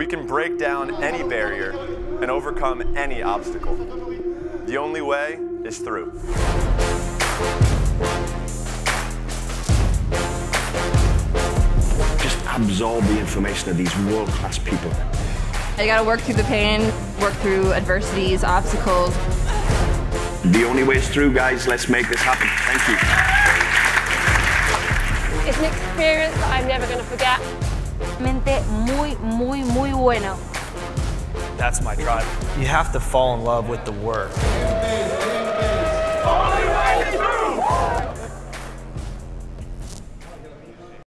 We can break down any barrier and overcome any obstacle. The only way is through. Just absorb the information of these world-class people. You gotta work through the pain, work through adversities, obstacles. The only way is through, guys. Let's make this happen. Thank you. It's an experience that I'm never going to forget. Mente muy bueno. That's my drive. You have to fall in love with the work. All the way through!